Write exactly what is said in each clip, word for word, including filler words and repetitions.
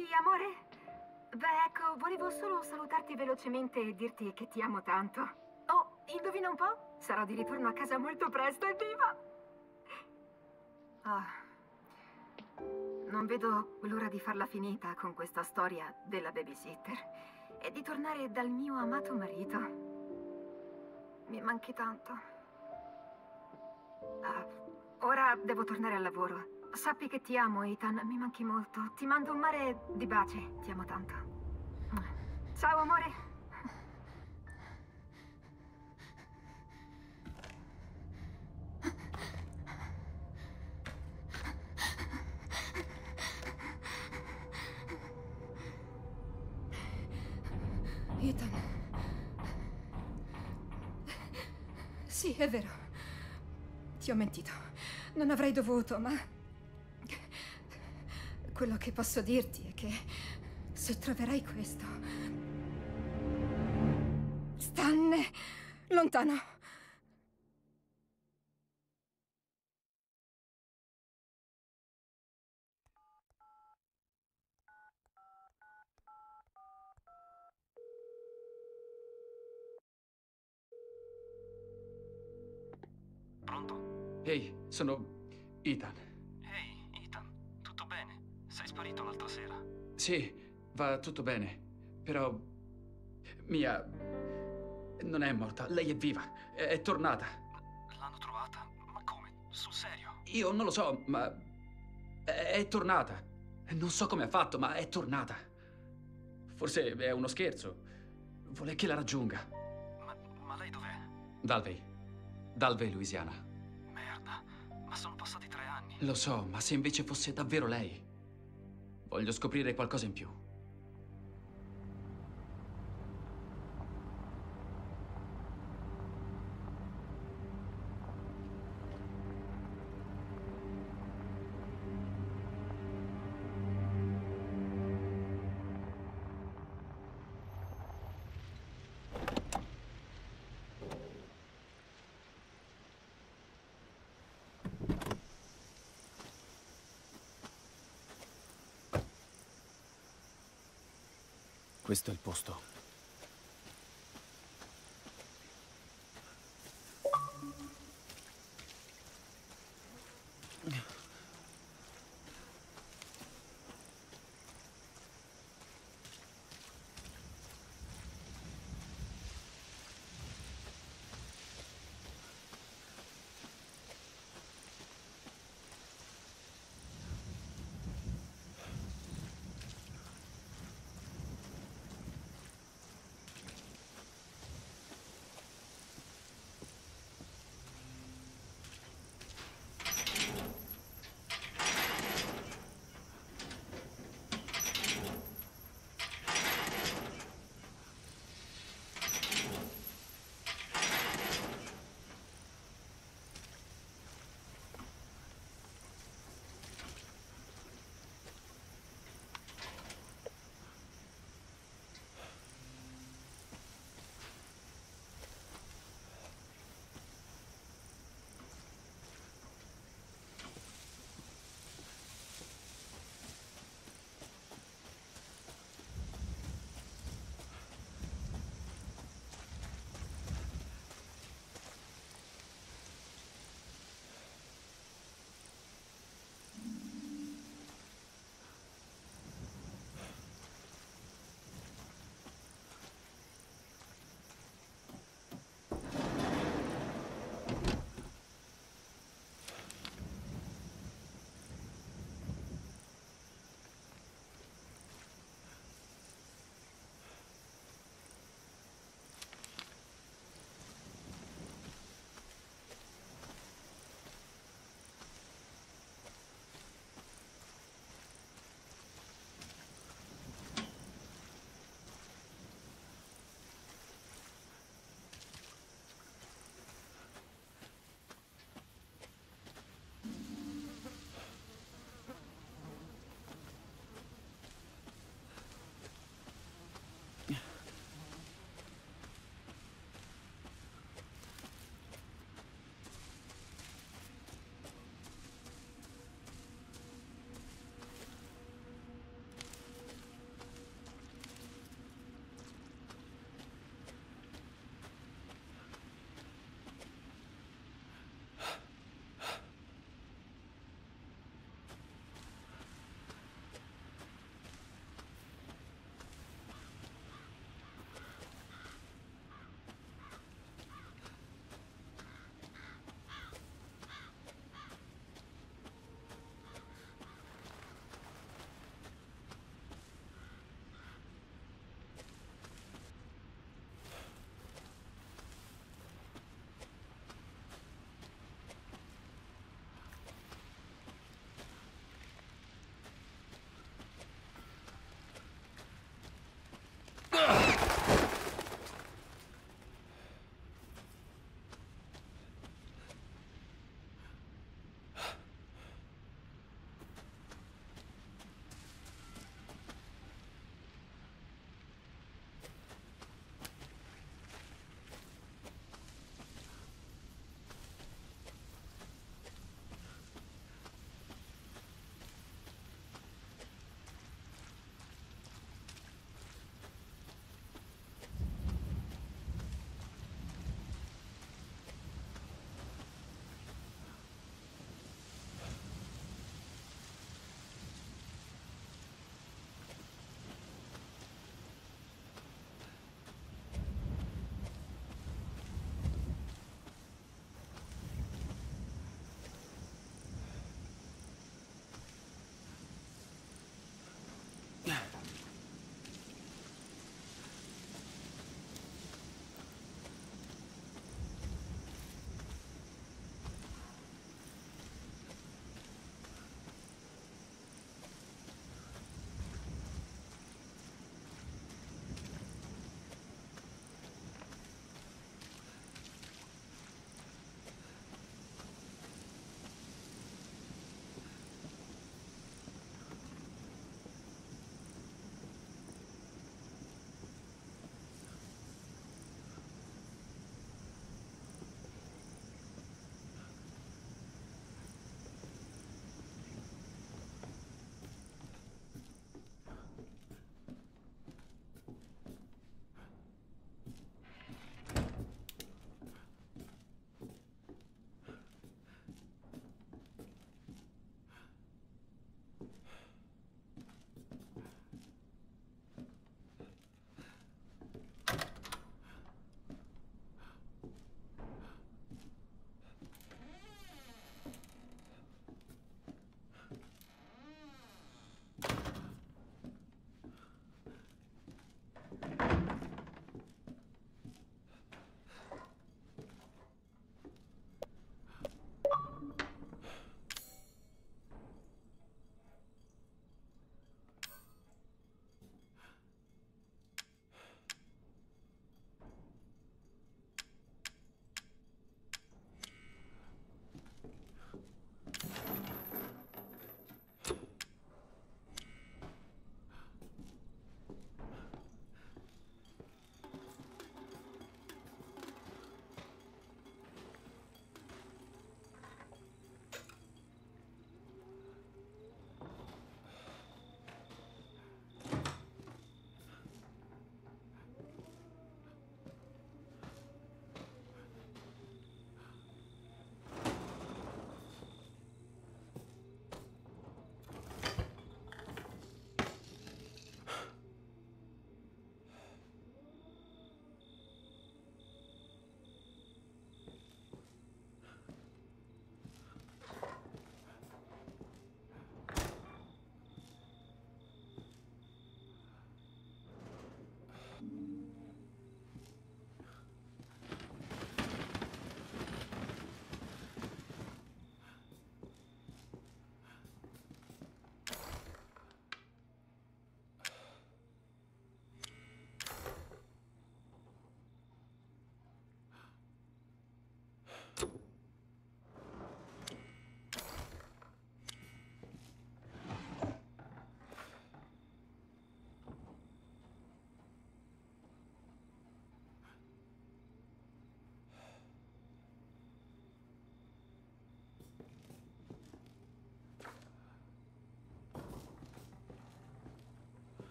Ehi, amore. Beh, ecco, volevo solo salutarti velocemente e dirti che ti amo tanto. Oh, indovina un po'? Sarò di ritorno a casa molto presto, evviva! Ah, non vedo l'ora di farla finita con questa storia della babysitter e di tornare dal mio amato marito. Mi manchi tanto. Ah, ora devo tornare al lavoro. Sappi che ti amo, Ethan, mi manchi molto. Ti mando un mare di baci, ti amo tanto. Ciao, amore. Ethan. Sì, è vero. Ti ho mentito. Non avrei dovuto, ma... quello che posso dirti è che se troverai questo... stanne lontano. Pronto? Ehi, sono Ethan. Ehi, Ethan, tutto bene? Sei sparito l'altra sera. Sì, va tutto bene, però Mia non è morta, lei è viva, è, è tornata. L'hanno trovata? Ma come? Sul serio? Io non lo so, ma è, è tornata. Non so come ha fatto, ma è tornata. Forse è uno scherzo. Vuole che la raggiunga. Ma, ma lei dov'è? Dalvey. Dalvey, Louisiana. Merda, ma sono passati tre anni. Lo so, ma se invece fosse davvero lei? Voglio scoprire qualcosa in più. Questo è il posto.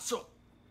pazzo!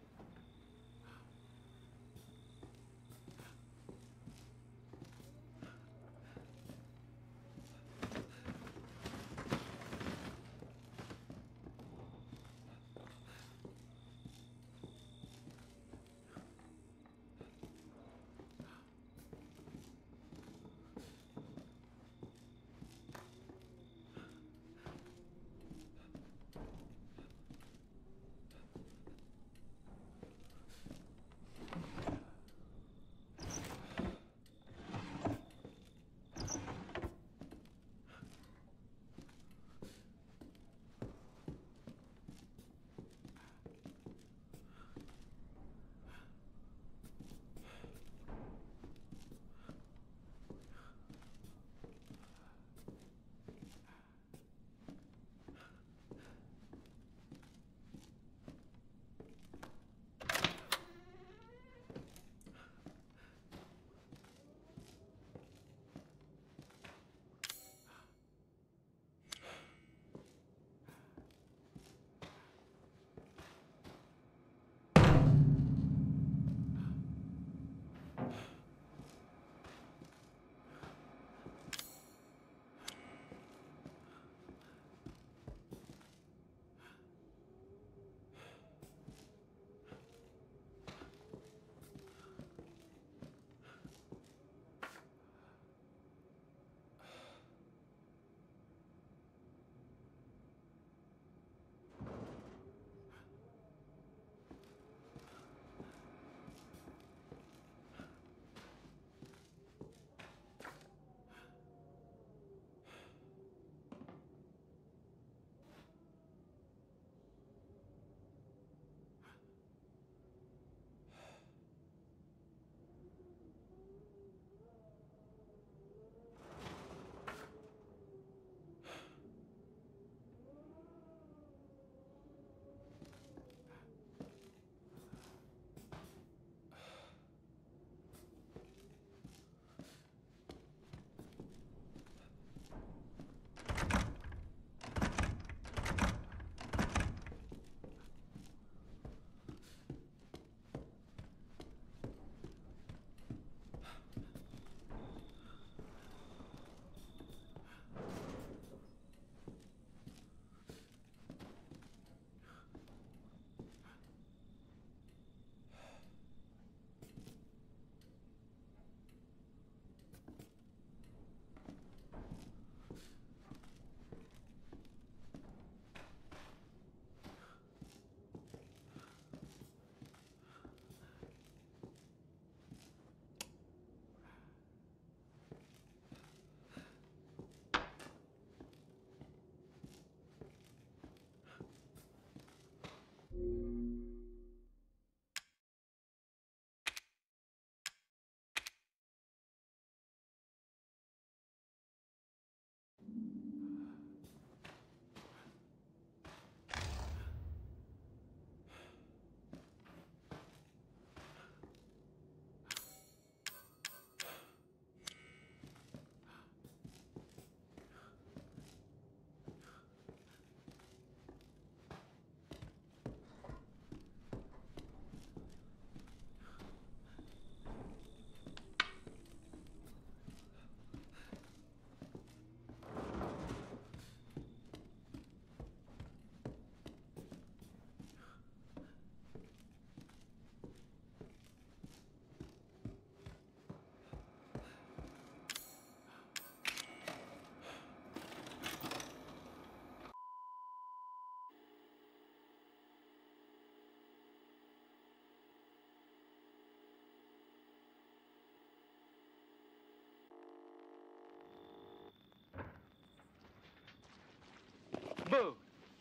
Boh!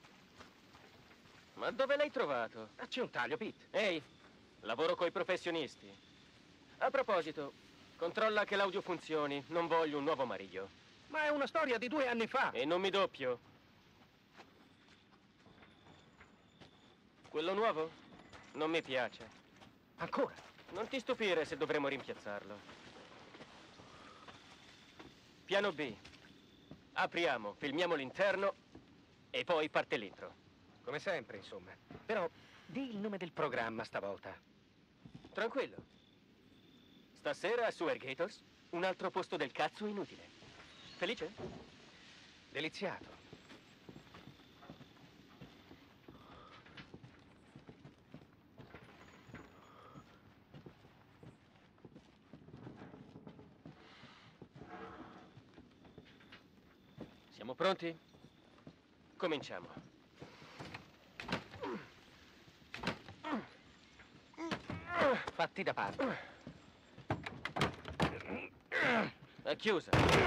Ma dove l'hai trovato? Facci un taglio, Pete. Ehi, lavoro coi professionisti. A proposito, controlla che l'audio funzioni. Non voglio un nuovo mariglio. Ma è una storia di due anni fa. E non mi doppio. Quello nuovo? Non mi piace. Ancora? Non ti stupire se dovremo rimpiazzarlo. Piano B. Apriamo, filmiamo l'interno e poi parte l'intro. Come sempre, insomma. Però, di il nome del programma stavolta. Tranquillo. Stasera su Airgators, un altro posto del cazzo inutile. Felice? Deliziato. Siamo pronti? Cominciamo. Fatti da parte. È chiusa.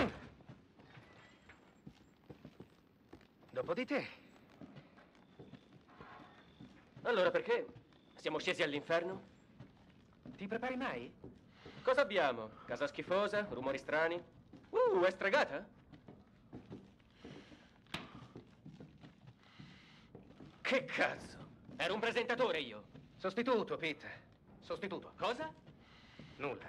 Dopo di te. Allora perché? Siamo scesi all'inferno? Ti prepari mai? Cosa abbiamo? Casa schifosa? Rumori strani? Uh, è stregata? Che cazzo? Ero un presentatore io. Sostituto, Pete. Sostituto. Cosa? Nulla.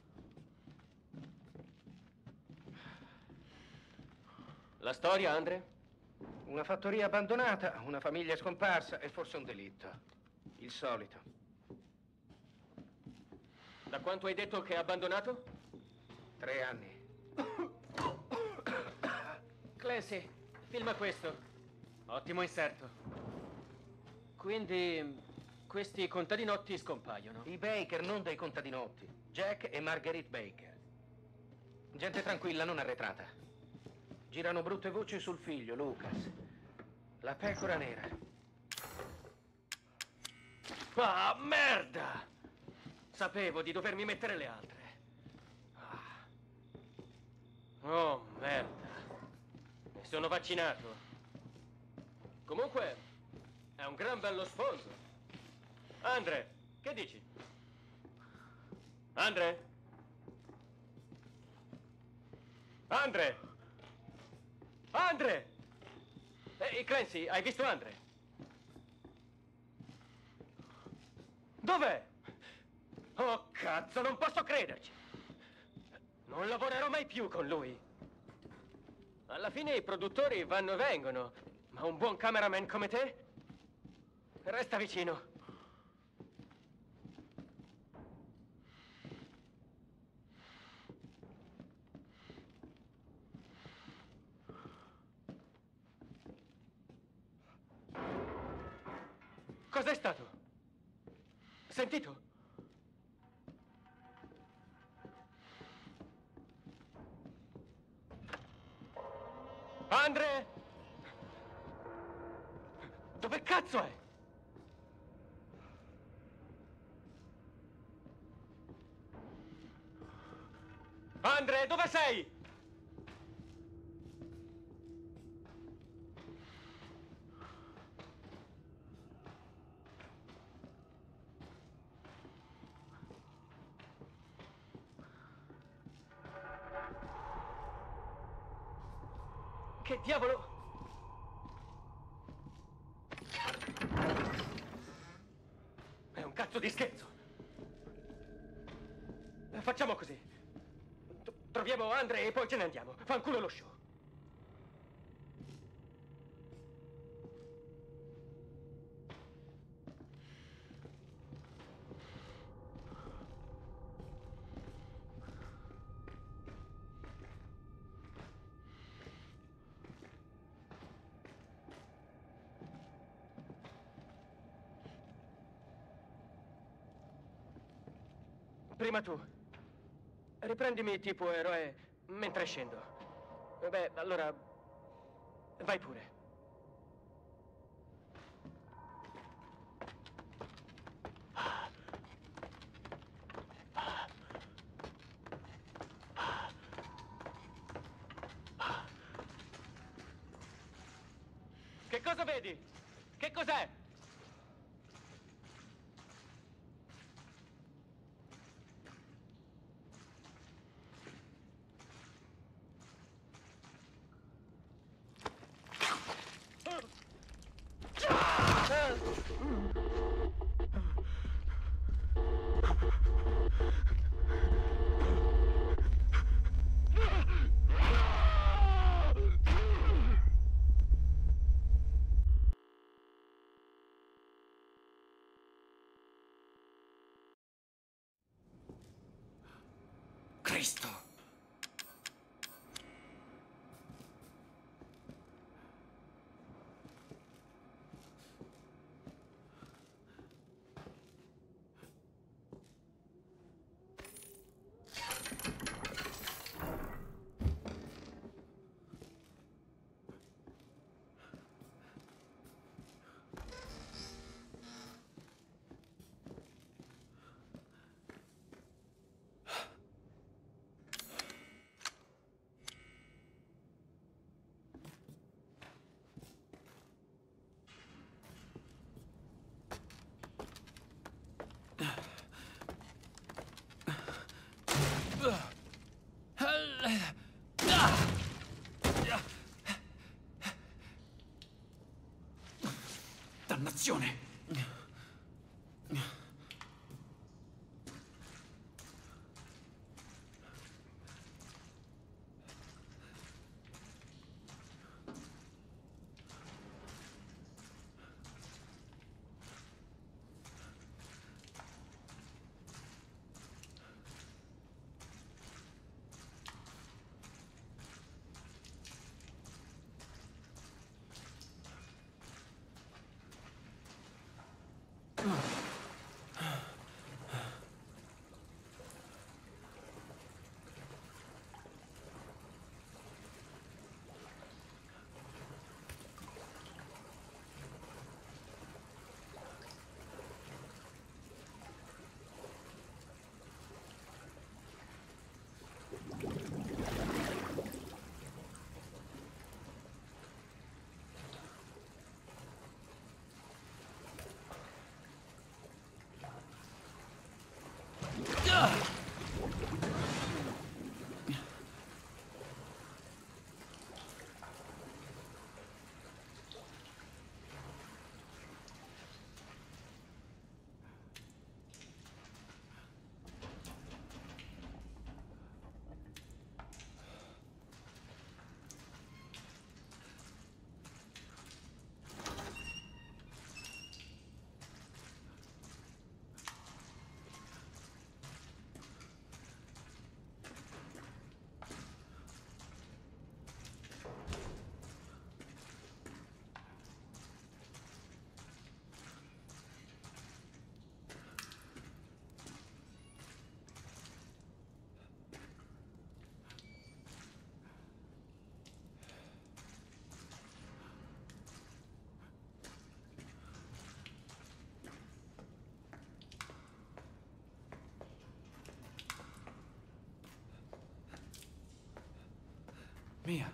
La storia, Andre? Una fattoria abbandonata, una famiglia scomparsa e forse un delitto. Il solito. Da quanto hai detto che è abbandonato? Tre anni. Clancy, filma questo. Ottimo inserto. Quindi questi contadinotti scompaiono. I Baker, non dei contadinotti. Jack e Marguerite Baker. Gente tranquilla, non arretrata. Girano brutte voci sul figlio, Lucas. La pecora nera. Ah, merda! Sapevo di dovermi mettere le altre. Ah. Oh, merda. Mi sono vaccinato. Comunque, è un gran bello sfondo. Andre, che dici? Andre? Andre? Andre! Ehi, Clancy, hai visto Andre? Dov'è? Oh, cazzo, non posso crederci. Non lavorerò mai più con lui. Alla fine i produttori vanno e vengono, ma un buon cameraman come te resta vicino. Cos'è stato? Sentito? Andre? Dove cazzo è? Andre, dove sei? Che diavolo? È un cazzo di scherzo. Facciamo così. T- Troviamo Andre e poi ce ne andiamo. Fanculo lo show. Prima tu. Riprendimi tipo eroe mentre scendo. Beh, allora... vai pure. Che cosa vedi? Che cos'è? Cristo! Dannazione! Mia.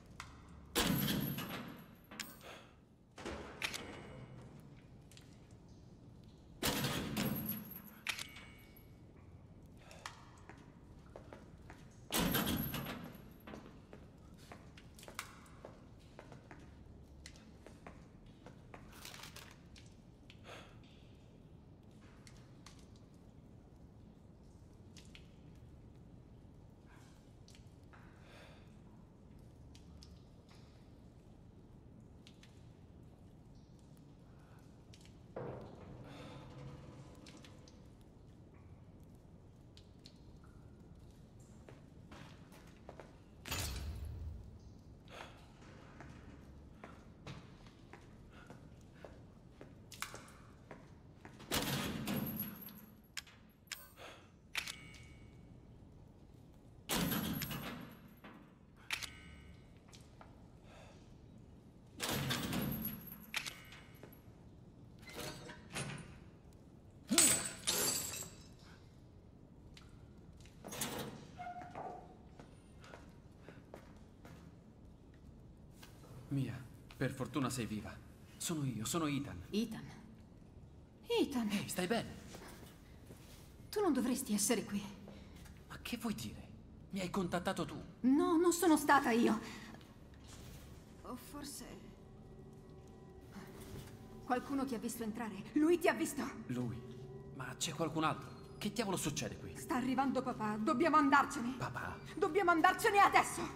Mia, per fortuna sei viva. Sono io, sono Ethan. Ethan? Ethan? Ehi, stai bene? Tu non dovresti essere qui. Ma che vuoi dire? Mi hai contattato tu. No, non sono stata io. O forse... qualcuno ti ha visto entrare. Lui ti ha visto. Lui? Ma c'è qualcun altro? Che diavolo succede qui? Sta arrivando papà. Dobbiamo andarcene. Papà? Dobbiamo andarcene adesso.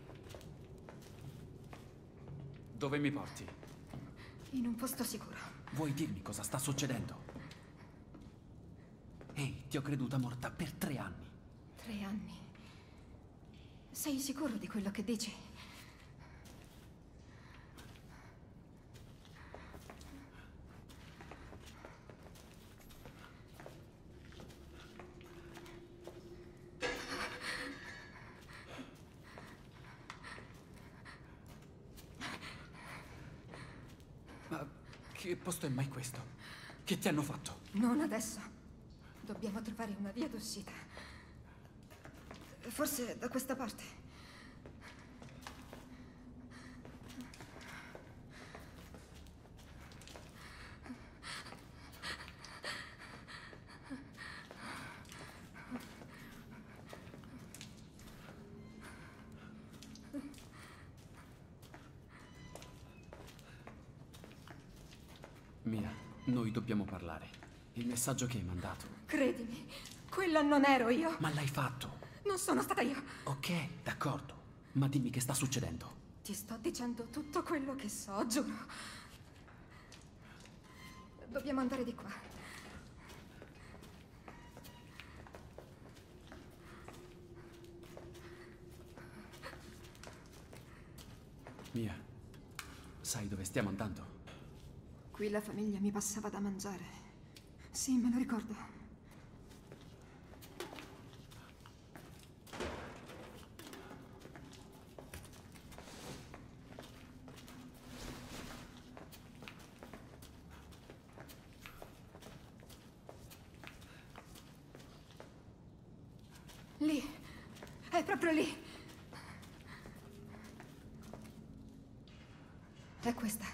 Dove mi porti? In un posto sicuro. Vuoi dirmi cosa sta succedendo? Ehi, ti ho creduta morta per tre anni. Tre anni? Sei sicuro di quello che dici? Ma che posto è mai questo? Che ti hanno fatto? Non adesso. Dobbiamo trovare una via d'uscita. Forse da questa parte. Mia, noi dobbiamo parlare. Il messaggio che hai mandato. Credimi, quella non ero io. Ma l'hai fatto. Non sono stata io. Ok, d'accordo. Ma dimmi che sta succedendo. Ti sto dicendo tutto quello che so, giuro. Dobbiamo andare di qua. Mia, sai dove stiamo andando? Qui la famiglia mi passava da mangiare. Sì, me lo ricordo. Lì. È proprio lì. È questa.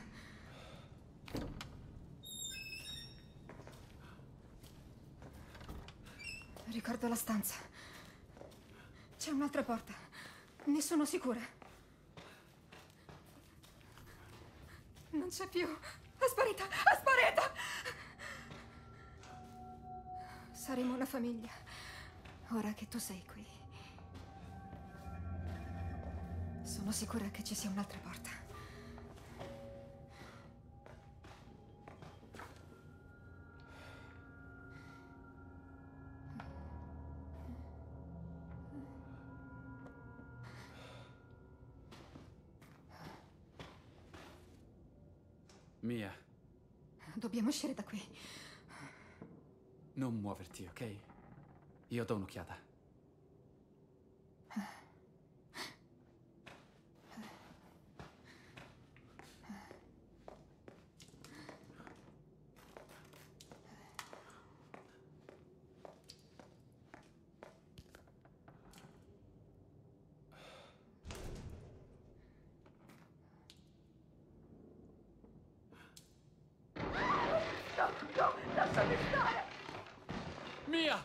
Ricordo la stanza. C'è un'altra porta. Ne sono sicura. Non c'è più. È sparita! È sparita! Saremo una famiglia. Ora che tu sei qui. Sono sicura che ci sia un'altra porta. Mia, Dobbiamo uscire da qui. non muoverti, ok? Io do un'occhiata. Mia!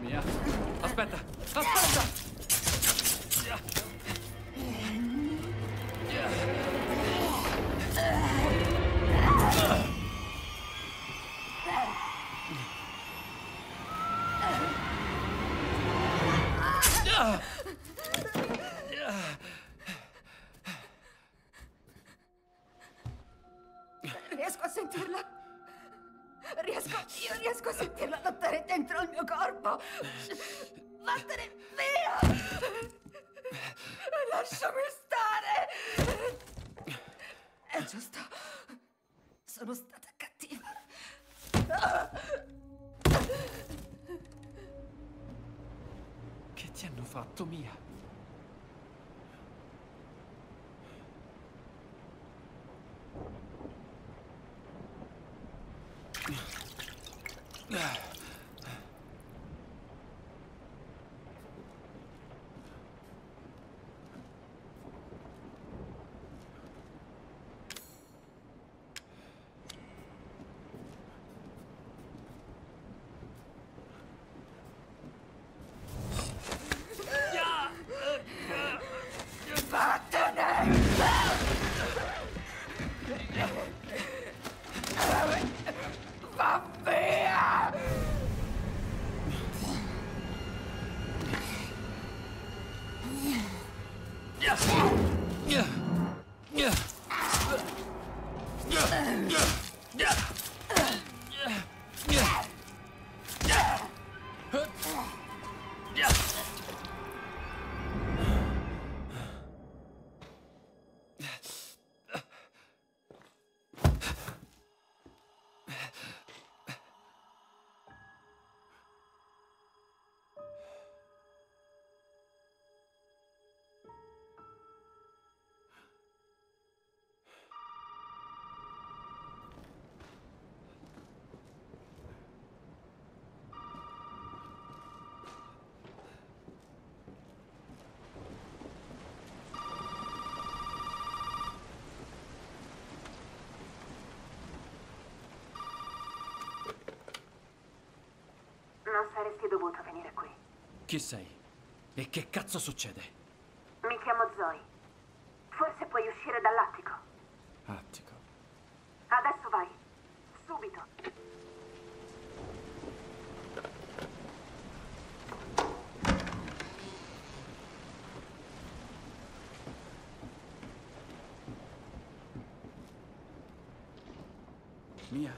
Mia, aspetta, aspetta! Riesco a sentirla. Riesco, io riesco a sentirla lottare dentro il mio corpo. Vattene via! Lasciami stare! È giusto. Sono stata cattiva. Che ti hanno fatto, Mia? Va via! Non saresti dovuto venire qui. Chi sei? E che cazzo succede? Mi chiamo Zoe. Forse puoi uscire dall'attico. Attico. Adesso vai. Subito. Mia.